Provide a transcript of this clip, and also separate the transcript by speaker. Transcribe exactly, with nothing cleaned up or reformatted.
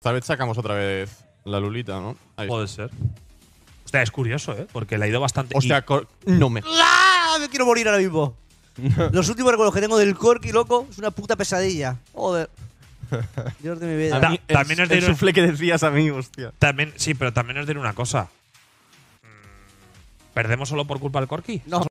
Speaker 1: Esta vez sacamos otra vez la Lulita, ¿no? Ahí.
Speaker 2: Puede ser. Hostia, es curioso, ¿eh? Porque le ha ido bastante.
Speaker 1: Hostia, cor- no me.
Speaker 3: ¡Ah! Me quiero morir ahora mismo. Los últimos recuerdos que tengo del Corki, loco, es una puta pesadilla. Joder. Dios de mi vida.
Speaker 2: Ta-
Speaker 1: A mí, el,
Speaker 2: también es de
Speaker 1: el
Speaker 2: ir-
Speaker 1: suflé que decías a mí, hostia.
Speaker 2: También, sí, pero también os diré una cosa. Mm, ¿Perdemos solo por culpa del Corki?
Speaker 3: No.